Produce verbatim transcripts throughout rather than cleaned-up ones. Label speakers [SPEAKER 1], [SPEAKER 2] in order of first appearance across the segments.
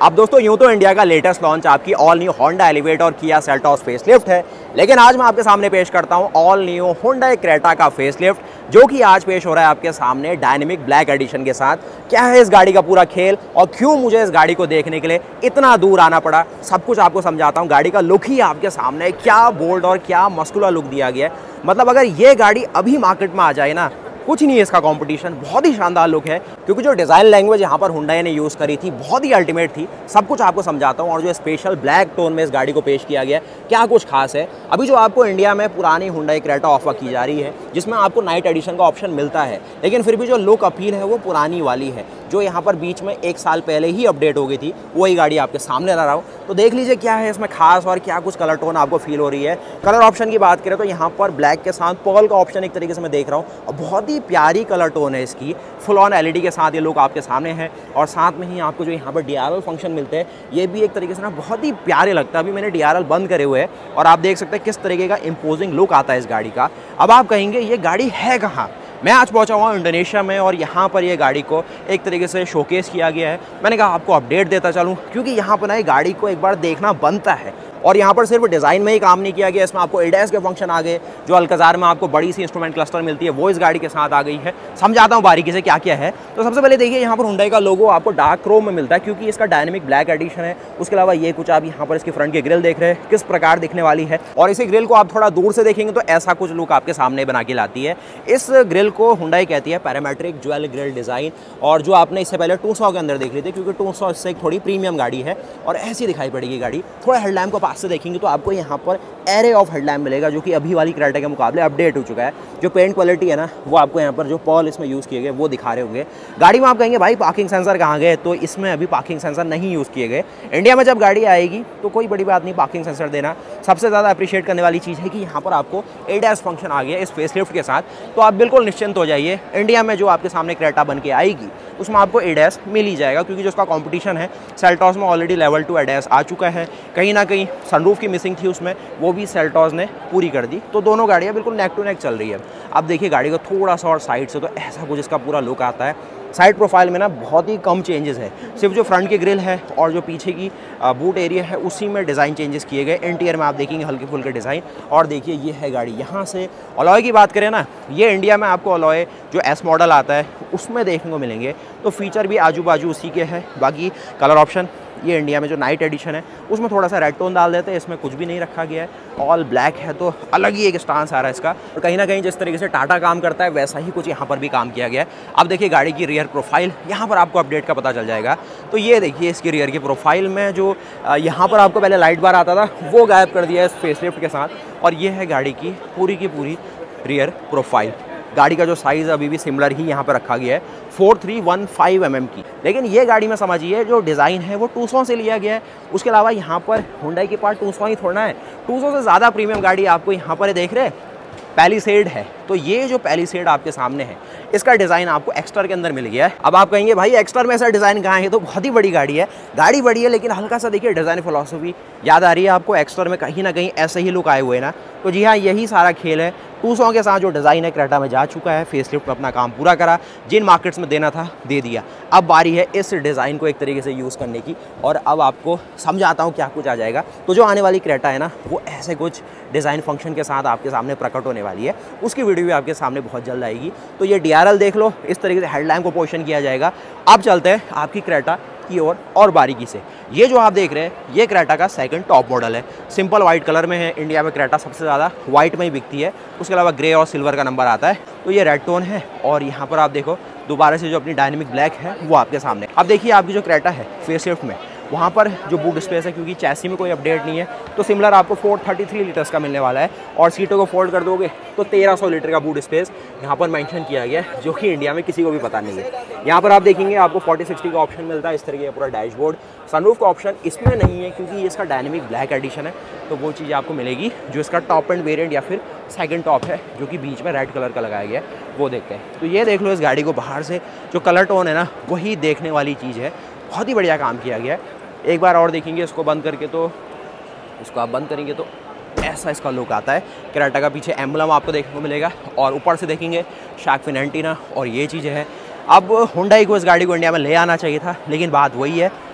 [SPEAKER 1] अब दोस्तों यूं तो इंडिया का लेटेस्ट लॉन्च आपकी ऑल न्यू होंडा एलिवेट और किया सेल्टॉस फेसलिफ्ट है, लेकिन आज मैं आपके सामने पेश करता हूं ऑल न्यू होंडा क्रेटा का फेसलिफ्ट, जो कि आज पेश हो रहा है आपके सामने डायनेमिक ब्लैक एडिशन के साथ। क्या है इस गाड़ी का पूरा खेल और क्यों मुझे इस गाड़ी को देखने के लिए इतना दूर आना पड़ा, सब कुछ आपको समझाता हूं। गाड़ी का लुक ही आपके सामने, क्या बोल्ड और क्या मस्कुलर लुक दिया गया है। मतलब अगर ये गाड़ी अभी मार्केट में आ जाए ना, कुछ नहीं है इसका कंपटीशन। बहुत ही शानदार लुक है, क्योंकि जो डिज़ाइन लैंग्वेज यहाँ पर हुंडई ने यूज़ करी थी बहुत ही अल्टीमेट थी। सब कुछ आपको समझाता हूँ। और जो स्पेशल ब्लैक टोन में इस गाड़ी को पेश किया गया है, क्या कुछ खास है। अभी जो आपको इंडिया में पुरानी हुंडई क्रेटा ऑफर की जा रही है, जिसमें आपको नाइट एडिशन का ऑप्शन मिलता है, लेकिन फिर भी जो लुक अपील है वो पुरानी वाली है, जो यहाँ पर बीच में एक साल पहले ही अपडेट हो गई थी। वही गाड़ी आपके सामने ला रहा हूँ, तो देख लीजिए क्या है इसमें खास और क्या कुछ कलर टोन आपको फील हो रही है। कलर ऑप्शन की बात करें तो यहाँ पर ब्लैक के साथ पर्ल का ऑप्शन एक तरीके से मैं देख रहा हूँ, और बहुत ही प्यारी कलर टोन है इसकी। फुल ऑन एलईडी के साथ ये लुक आपके सामने है, और साथ में ही आपको जो यहाँ पर डीआरएल फंक्शन मिलते हैं, ये भी एक तरीके से ना बहुत ही प्यारे लगता है। अभी मैंने डीआरएल बंद करे हुए हैं और आप देख सकते हैं किस तरीके का इंपोजिंग लुक आता है इस गाड़ी का। अब आप कहेंगे ये गाड़ी है कहाँ? मैं आज पहुंचा हुआ इंडोनेशिया में, और यहाँ पर ये गाड़ी को एक तरीके से शोकेस किया गया है। मैंने कहा आपको अपडेट देता चलूँ, क्योंकि यहाँ पर ना ये गाड़ी को एक बार देखना बनता है। और यहाँ पर सिर्फ डिज़ाइन में ही काम नहीं किया गया, इसमें आपको एडीएस के फंक्शन आ गए। जो अल्कजार में आपको बड़ी सी इंस्ट्रूमेंट क्लस्टर मिलती है, वो इस गाड़ी के साथ आ गई है। समझाता हूँ बारीकी से क्या क्या है। तो सबसे पहले देखिए, यहाँ पर हुंडई का लोगो आपको डार्क क्रोम में मिलता है, क्योंकि इसका डायनेमिक ब्लैक एडिशन है। उसके अलावा ये कुछ आप यहाँ पर इसकी फ्रंट की ग्रिल देख रहे हैं किस प्रकार दिखने वाली है, और इसी ग्रिल को आप थोड़ा दूर से देखेंगे तो ऐसा कुछ लुक आपके सामने बना के लाती है। इस ग्रिल को हुंडई कहती है पैरामेट्रिक ज्वेल ग्रिल डिज़ाइन, और जो आपने इससे पहले टू सौ के अंदर देख ली थी, क्योंकि टू सौ इससे थोड़ी प्रीमियम गाड़ी है और ऐसी दिखाई पड़ेगी गाड़ी। थोड़ा हेडलैम्प को पास से देखेंगे तो आपको यहाँ पर एरे ऑफ हेडलैम्प मिलेगा, जो कि अभी वाली क्रेटा के मुकाबले अपडेट हो चुका है। जो पेंट क्वालिटी है ना, वो आपको यहाँ पर जो पर्ल इसमें यूज़ किए गए वो दिखा रहे होंगे। गाड़ी में आप कहेंगे भाई पार्किंग सेंसर कहाँ गए, तो इसमें अभी पार्किंग सेंसर नहीं यूज़ किए गए। इंडिया में जब गाड़ी आएगी तो कोई बड़ी बात नहीं पार्किंग सेंसर देना। सबसे ज़्यादा अप्रिशिएट करने वाली चीज़ है कि यहाँ पर आपको एडीएस फंक्शन आ गया इस फेसलिफ्ट के साथ, तो आप बिल्कुल निश्चिंत हो जाइए। इंडिया में जो आपके सामने क्रेटा बन के आएगी उसमें आपको एडीएस मिल ही जाएगा, क्योंकि जो उसका कंपटीशन है सेल्टॉस में ऑलरेडी लेवल टू एडीएस आ चुका है। कहीं ना कहीं सनरूफ की मिसिंग थी उसमें, वो भी सेल्टॉस ने पूरी कर दी। तो दोनों गाड़ियाँ बिल्कुल नेक टू नेक चल रही है। अब देखिए गाड़ी को थोड़ा सा और साइड से, तो ऐसा कुछ इसका पूरा लुक आता है। साइड प्रोफाइल में ना बहुत ही कम चेंजेस है, सिर्फ जो फ्रंट की ग्रिल है और जो पीछे की बूट एरिया है उसी में डिज़ाइन चेंजेस किए गए। इंटीरियर में आप देखेंगे हल्के फुल्के डिज़ाइन। और देखिए ये है गाड़ी यहाँ से। अलॉय की बात करें ना, ये इंडिया में आपको अलॉय जो एस मॉडल आता है उसमें देखने को मिलेंगे, तो फीचर भी आजू बाजू उसी के हैं। बाकी कलर ऑप्शन ये इंडिया में जो नाइट एडिशन है उसमें थोड़ा सा रेड टोन डाल देते हैं, इसमें कुछ भी नहीं रखा गया है। ऑल ब्लैक है, तो अलग ही एक स्टांस आ रहा है इसका। और कहीं ना कहीं जिस तरीके से टाटा काम करता है वैसा ही कुछ यहाँ पर भी काम किया गया है। अब देखिए गाड़ी की रियर प्रोफाइल, यहाँ पर आपको अपडेट का पता चल जाएगा। तो ये देखिए इसकी रियर की प्रोफाइल में जो यहाँ पर आपको पहले लाइट बार आता था वो गायब कर दिया है इस फेसलिफ्ट के साथ। और ये है गाड़ी की पूरी की पूरी रियर प्रोफाइल। गाड़ी का जो साइज़ अभी भी सिमिलर ही यहाँ पर रखा गया है, four three one five m m की। लेकिन ये गाड़ी में समझिए जो डिज़ाइन है वो टू सौ से लिया गया है। उसके अलावा यहाँ पर हुंडई के पास टू सौ ही थोड़ा है, टू सौ से ज़्यादा प्रीमियम गाड़ी आपको यहाँ पर देख रहे हैं पैलिसेड है। तो ये जो पैलिसेड आपके सामने है, इसका डिज़ाइन आपको एक्स्टर के अंदर मिल गया है। अब आप कहेंगे भाई एक्स्टर में ऐसा डिज़ाइन कहाँ है, तो बहुत ही बड़ी गाड़ी है। गाड़ी बड़ी है, लेकिन हल्का सा देखिए डिज़ाइन फिलॉसफी याद आ रही है आपको। एक्स्टर में कहीं ना कहीं ऐसे ही लुक आए हुए ना, तो जी हाँ यही सारा खेल है। टू सौ के साथ जो डिज़ाइन है क्रेटा में जा चुका है, फेसलिफ्ट में अपना काम पूरा करा, जिन मार्केट्स में देना था दे दिया। अब बारी है इस डिज़ाइन को एक तरीके से यूज़ करने की, और अब आपको समझाता हूँ क्या कुछ आ जाएगा। तो जो आने वाली क्रेटा है ना, वो ऐसे कुछ डिज़ाइन फंक्शन के साथ आपके सामने प्रकट होने वाली है। उसकी वीडियो भी आपके सामने बहुत जल्द आएगी। तो ये डीआरएल देख लो, इस तरीके से हेडलैम्प को पोजिशन किया जाएगा। अब चलते हैं आपकी क्रेटा की ओर और बारीकी से। ये जो आप देख रहे हैं ये क्रेटा का सेकंड टॉप मॉडल है। सिंपल वाइट कलर में है। इंडिया में क्रेटा सबसे ज़्यादा वाइट में ही बिकती है। उसके अलावा ग्रे और सिल्वर का नंबर आता है, तो ये रेड टोन है। और यहाँ पर आप देखो दोबारा से जो अपनी डायनेमिक ब्लैक है वो आपके सामने। अब देखिए आपकी जो क्रेटा है फेसलिफ्ट में, वहाँ पर जो बूट स्पेस है, क्योंकि चैसी में कोई अपडेट नहीं है, तो सिमिलर आपको फोर थर्टी थ्री लीटर्स का मिलने वाला है। और सीटों को फोल्ड कर दोगे तो तेरह सौ लीटर का बूट स्पेस यहाँ पर मेंशन किया गया है, जो कि इंडिया में किसी को भी पता नहीं है। यहाँ पर आप देखेंगे आपको फोर्टी सिक्सटी का ऑप्शन मिलता है, इस तरीके का पूरा डैशबोर्ड। सनरूफ का ऑप्शन इसमें नहीं है, क्योंकि ये इसका डायनेमिक ब्लैक एडिशन है। तो वो चीज़ आपको मिलेगी जो इसका टॉप एंड वेरिएंट या फिर सेकंड टॉप है, जो कि बीच में रेड कलर का लगाया गया है, वो देखते हैं। तो ये देख लो इस गाड़ी को बाहर से जो कलर टोन है ना, वही देखने वाली चीज़ है। बहुत ही बढ़िया काम किया गया है। एक बार और देखेंगे इसको बंद करके, तो इसको आप बंद करेंगे तो ऐसा इसका लुक आता है। क्रेटा का पीछे एम्बलम आपको देखने को मिलेगा, और ऊपर से देखेंगे शार्क फिन एंटीना, और ये चीज़ें है। अब हुंडई को इस गाड़ी को इंडिया में ले आना चाहिए था, लेकिन बात वही है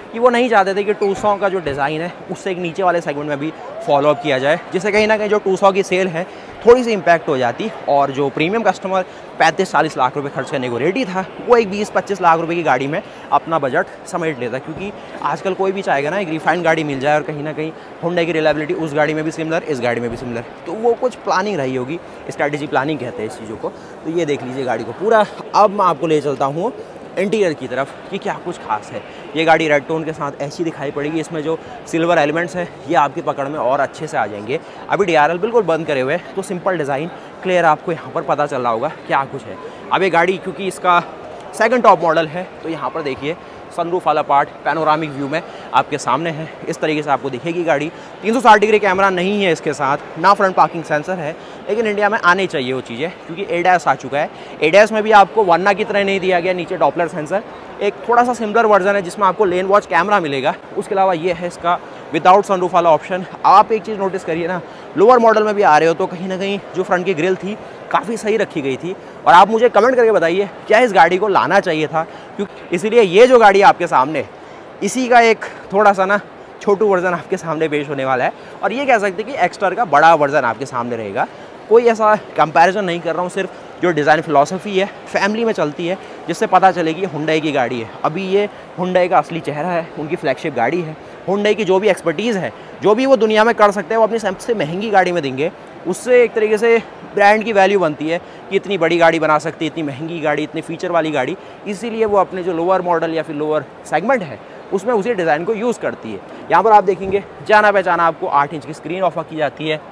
[SPEAKER 1] कि वो नहीं चाहते थे कि टू सौ का जो डिज़ाइन है उससे एक नीचे वाले सेगमेंट में भी फॉलो अप किया जाए, जिससे कहीं ना कहीं जो टू सौ की सेल है थोड़ी सी इम्पैक्ट हो जाती और जो प्रीमियम कस्टमर पैंतीस चालीस लाख रुपए खर्च करने को रेडी था वो एक बीस पच्चीस लाख रुपए की गाड़ी में अपना बजट समेट लेता। क्योंकि आजकल कोई भी चाहेगा ना एक रिफाइंड गाड़ी मिल जाए और कहीं ना कहीं होंडा की रिलायबिलिटी उस गाड़ी में भी सिमिलर, इस गाड़ी में भी सिमिलर, तो वो कुछ प्लानिंग रही होगी, स्ट्रैटेजी प्लानिंग कहते हैं इस चीज़ों को। तो ये देख लीजिए गाड़ी को पूरा। अब मैं आपको ले चलता हूँ इंटीरियर की तरफ कि क्या कुछ खास है। ये गाड़ी रेड टोन के साथ ऐसी दिखाई पड़ेगी, इसमें जो सिल्वर एलिमेंट्स हैं ये आपकी पकड़ में और अच्छे से आ जाएंगे। अभी डी आर एल बिल्कुल बंद करे हुए तो सिंपल डिज़ाइन क्लियर आपको यहाँ पर पता चल रहा होगा क्या कुछ है। अब ये गाड़ी क्योंकि इसका सेकंड टॉप मॉडल है तो यहाँ पर देखिए सनरूफ वाला पार्ट पैनोरामिक व्यू में आपके सामने है, इस तरीके से आपको दिखेगी गाड़ी। तीन सौ साठ डिग्री कैमरा नहीं है इसके साथ, ना फ्रंट पार्किंग सेंसर है, लेकिन इंडिया में आने चाहिए वो चीज़ें क्योंकि एडैस आ चुका है। एडैस में भी आपको वरना की तरह नहीं दिया गया नीचे डॉपलर सेंसर, एक थोड़ा सा सिमिलर वर्जन है जिसमें आपको लेन वॉच कैमरा मिलेगा। उसके अलावा ये है इसका विदाउट सनरूफ वाला ऑप्शन। आप एक चीज़ नोटिस करिए ना, लोअर मॉडल में भी आ रहे हो तो कहीं ना कहीं जो फ्रंट की ग्रिल थी काफ़ी सही रखी गई थी। और आप मुझे कमेंट करके बताइए क्या इस गाड़ी को लाना चाहिए था, क्योंकि इसलिए ये जो गाड़ी आपके सामने इसी का एक थोड़ा सा ना छोटू वर्जन आपके सामने पेश होने वाला है। और ये कह सकते हैं कि एक्स्टर का बड़ा वर्जन आपके सामने रहेगा। कोई ऐसा कंपैरिजन नहीं कर रहा हूँ, सिर्फ जो डिज़ाइन फिलॉसफी है फैमिली में चलती है जिससे पता चले कि ये हुंडई की गाड़ी है। अभी ये हुंडई का असली चेहरा है, उनकी फ्लैगशिप गाड़ी है। हुंडई की जो भी एक्सपर्टीज़ है, जो भी वो दुनिया में कर सकते हैं वो अपनी सबसे महंगी गाड़ी में देंगे। उससे एक तरीके से ब्रांड की वैल्यू बनती है कि इतनी बड़ी गाड़ी बना सकती है, इतनी महंगी गाड़ी, इतनी फीचर वाली गाड़ी। इसीलिए वो अपने जो लोअर मॉडल या फिर लोअर सेगमेंट है उसमें उसी डिज़ाइन को यूज़ करती है। यहाँ पर आप देखेंगे जाना पहचाना आपको आठ इंच की स्क्रीन ऑफर की जाती है।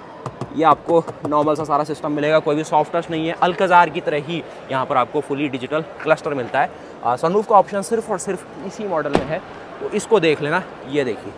[SPEAKER 1] ये आपको नॉर्मल सा सारा सिस्टम मिलेगा, कोई भी सॉफ्ट टच नहीं है। अल्काजार की तरह ही यहाँ पर आपको फुली डिजिटल क्लस्टर मिलता है। सनरूफ का ऑप्शन सिर्फ और सिर्फ इसी मॉडल में है, तो इसको देख लेना। ये देखिए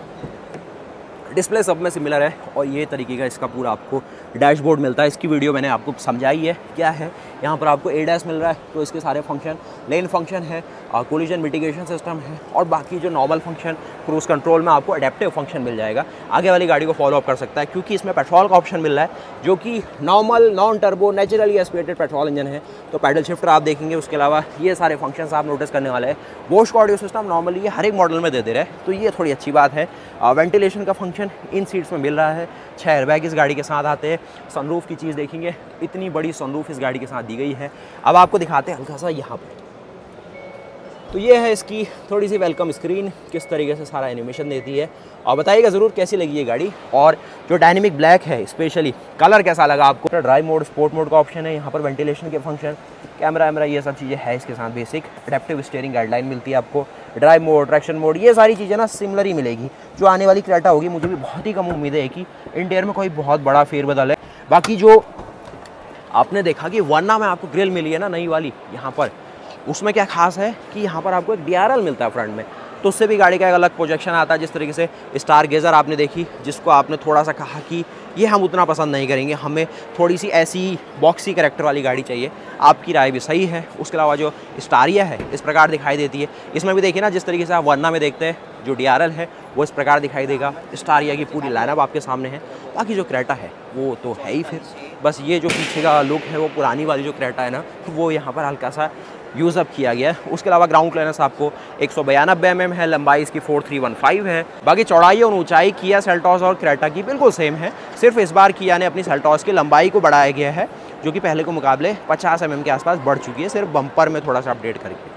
[SPEAKER 1] डिस्प्ले सब में सिमिलर है और ये तरीके का इसका पूरा आपको डैशबोर्ड मिलता है। इसकी वीडियो मैंने आपको समझाई है क्या है। यहाँ पर आपको एडैस मिल रहा है तो इसके सारे फंक्शन, लेन फंक्शन है, कोलिजन मिटिगेशन सिस्टम है और बाकी जो नॉर्मल फंक्शन क्रूज कंट्रोल में आपको अडेप्टिव फंक्शन मिल जाएगा। आगे वाली गाड़ी को फॉलो अप कर सकता है क्योंकि इसमें पेट्रोल का ऑप्शन मिल रहा है जो कि normal non turbo naturally aspirated petrol engine है। तो पैडल शिफ्टर आप देखेंगे, उसके अलावा ये सारे फंक्शंस आप नोटिस करने वाले हैं। बोश का ऑडियो सिस्टम नॉर्मली ये हर एक मॉडल में दे दे रहे हैं, तो ये थोड़ी अच्छी बात है। वेंटिलेशन का फंक्शन इन सीट्स में मिल रहा है। छह एयरबैग इस गाड़ी के साथ आते हैं। सनरूफ की चीज़ देखेंगे, इतनी बड़ी सनरूफ इस गाड़ी के साथ दी गई है। अब आपको दिखाते हैं हल्का सा यहाँ पर। तो ये है इसकी थोड़ी सी वेलकम स्क्रीन, किस तरीके से सारा एनिमेशन देती है। और बताइएगा ज़रूर कैसी लगी ये गाड़ी। और जो डायनेमिक ब्लैक है स्पेशली कलर कैसा लगा आपको। ड्राइव मोड, स्पोर्ट मोड का ऑप्शन है। यहाँ पर वेंटिलेशन के फंक्शन, कैमरा वैमरा ये सब चीज़ें है इसके साथ। बेसिक एडेप्टिव स्टीयरिंग गाइडलाइन मिलती है आपको। ड्राइव मोड, ट्रैक्शन मोड, ये सारी चीज़ें ना सिमिलर ही मिलेगी। जो आने वाली क्रेटा होगी मुझे भी बहुत ही कम उम्मीद है कि इंटीरियर में कोई बहुत बड़ा फेरबदल है। बाकी जो आपने देखा कि वरना में आपको ग्रिल मिली है ना नई वाली यहाँ पर, उसमें क्या खास है कि यहाँ पर आपको एक डी आर एल मिलता है फ्रंट में, तो उससे भी गाड़ी का एक अलग प्रोजेक्शन आता है। जिस तरीके से स्टार गेजर आपने देखी, जिसको आपने थोड़ा सा कहा कि ये हम उतना पसंद नहीं करेंगे, हमें थोड़ी सी ऐसी बॉक्सी कैरेक्टर वाली गाड़ी चाहिए। आपकी राय भी सही है। उसके अलावा जो स्टारिया है इस प्रकार दिखाई देती है। इसमें भी देखिए ना, जिस तरीके से आप वरना में देखते हैं जो डी आर एल है वो इस प्रकार दिखाई देगा। स्टारिया की पूरी लाइनअप आपके सामने है। बाकी जो क्रेटा है वो तो है ही। फिर बस ये जो पीछे का लुक है वो पुरानी वाली जो क्रेटा है ना, वो यहाँ पर हल्का सा यूज़ अप किया गया है। उसके अलावा ग्राउंड क्लियरेंस आपको एक सौ बयानबे एम एम है, लंबाई इसकी फोर थ्री वन फाइव है। बाकी चौड़ाई और ऊंचाई किया सेल्टॉस और क्रेटा की बिल्कुल सेम है। सिर्फ इस बार किया ने अपनी सेल्टॉस की लंबाई को बढ़ाया गया है, जो कि पहले के मुकाबले पचास एम एम के आसपास बढ़ चुकी है, सिर्फ बम्पर में थोड़ा सा अपडेट करके।